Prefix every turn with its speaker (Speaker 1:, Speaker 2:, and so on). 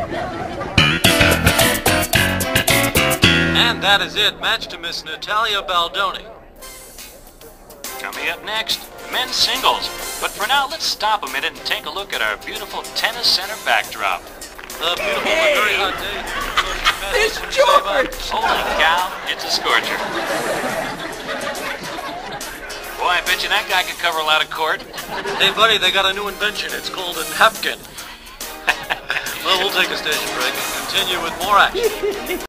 Speaker 1: And that is it. Match to Miss Natalia Baldoni.
Speaker 2: Coming up next, men's singles. But for now, let's stop a minute and take a look at our beautiful tennis center backdrop.
Speaker 1: A beautiful and very hot day here.
Speaker 3: It's George!
Speaker 2: Holy cow, it's a scorcher. Boy, I bet you that guy could cover a lot of court.
Speaker 1: Hey, buddy, they got a new invention. It's called a napkin. Well, we'll take a station break and continue with more action.